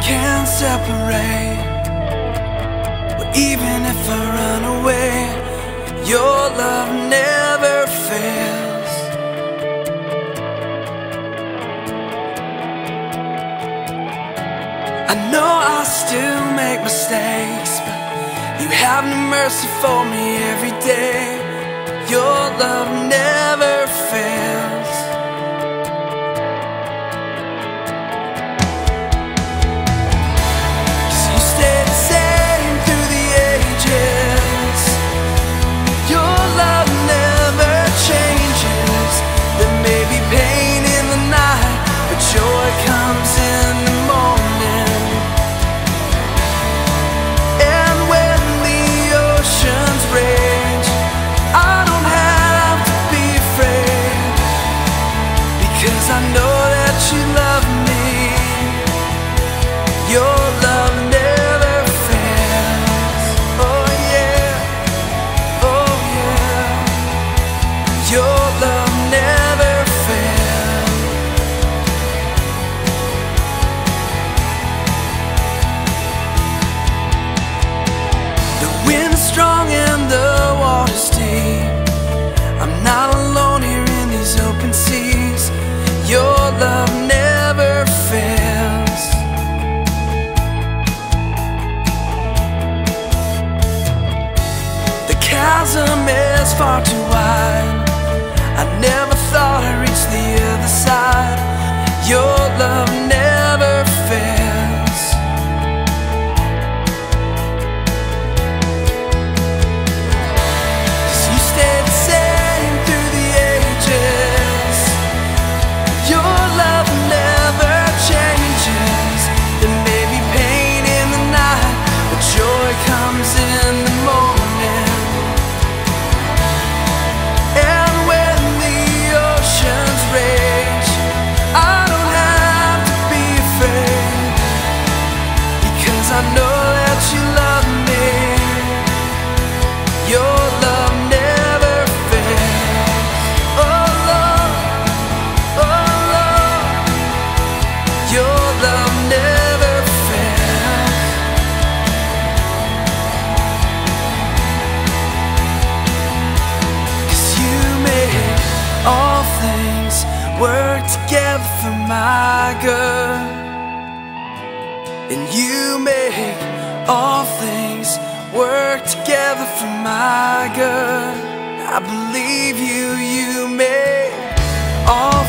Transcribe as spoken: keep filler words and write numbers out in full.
can separate. But even if I run away, your love never fails. I know I still make mistakes, but you have no mercy for me every day. Your love never fails. Joy comes in the morning, and when the oceans rage, I don't have to be afraid, because I know that you love me. Your love never fails. Oh yeah, oh yeah. Your love never fails. Strong and the water's deep. I'm not alone here in these open seas. Your love never fails. The chasm is far too wide. I never thought I'd reach the other side. Your love never fails. I know that you love me. Your love never fails. Oh Lord, oh Lord, your love never fails. Cause you make all things work together for my good. And you make all things work together for my good. I believe you, you make all